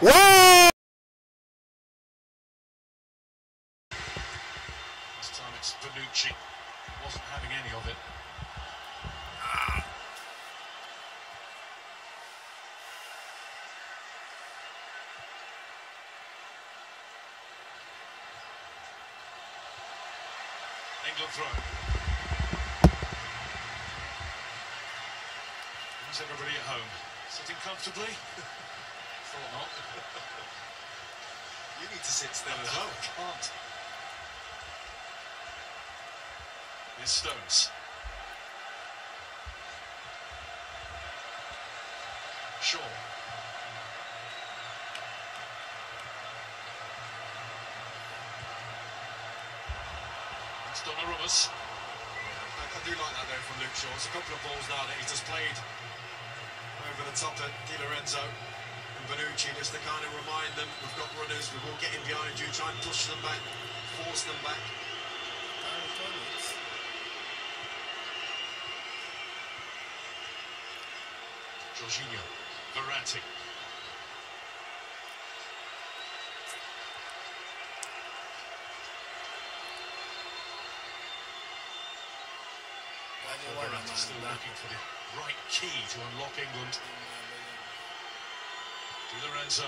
Whoa! This time it's Bonucci. Wasn't having any of it. England throw. Is everybody at home? Sitting comfortably? Thought not. You need to sit still as well. Can't. Here's Stones. Shaw. It's Donnarumma's. I do like that there from Luke Shaw. It's a couple of balls now that he's just played over the top of Di Lorenzo and Bonucci, just to kind of remind them, we've got runners, we will get in behind you, try and push them back, force them back. Jorginho, Verratti. Verratti still looking for the right key to unlock England. Di Lorenzo.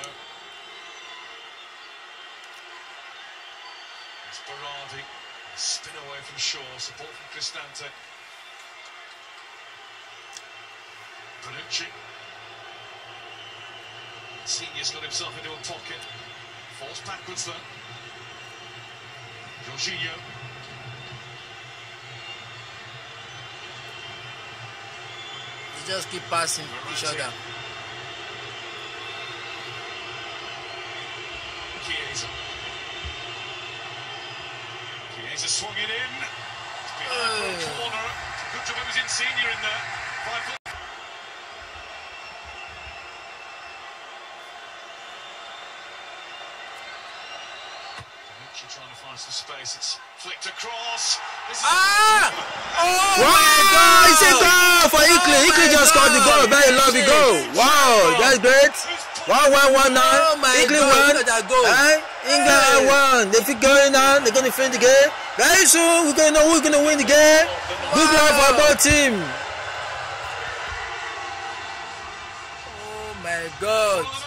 It's Berardi. Spin away from Shaw. Support from Cristante. Bonucci. Senior's got himself into a pocket. Forced backwards though. Jorginho. Just keep passing each other. Chiesa. Chiesa swung it in. It's behind the corner. Good job it was Insigne in there. 5 foot. Trying to find some space. It's flicked across. Oh my God! It's a goal for Italy. Italy just scored the goal. Very lovely goal. Wow, that's great. 1-1 now. Italy won. England won. They keep going on. They're going to finish the game. Very soon, we're going to know who's going to win the game. Good luck for our team. Oh my God.